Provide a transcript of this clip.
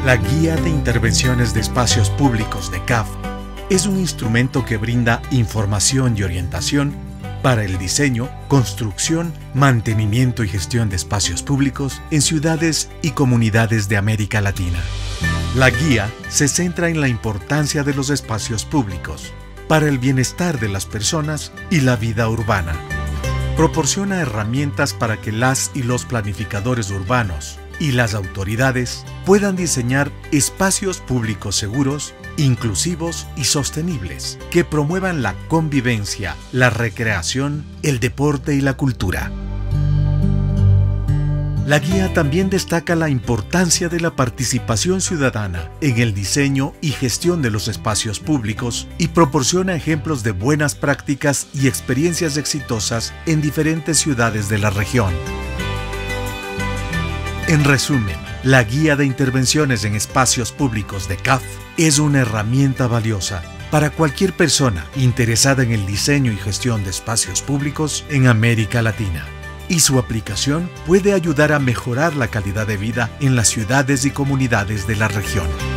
La Guía de Intervenciones de Espacios Públicos de CAF es un instrumento que brinda información y orientación para el diseño, construcción, mantenimiento y gestión de espacios públicos en ciudades y comunidades de América Latina. La guía se centra en la importancia de los espacios públicos para el bienestar de las personas y la vida urbana. Proporciona herramientas para que las y los planificadores urbanos y las autoridades puedan diseñar espacios públicos seguros, inclusivos y sostenibles que promuevan la convivencia, la recreación, el deporte y la cultura. La guía también destaca la importancia de la participación ciudadana en el diseño y gestión de los espacios públicos y proporciona ejemplos de buenas prácticas y experiencias exitosas en diferentes ciudades de la región. En resumen, la Guía de Intervenciones en Espacios Públicos de CAF es una herramienta valiosa para cualquier persona interesada en el diseño y gestión de espacios públicos en América Latina. Y su aplicación puede ayudar a mejorar la calidad de vida en las ciudades y comunidades de la región.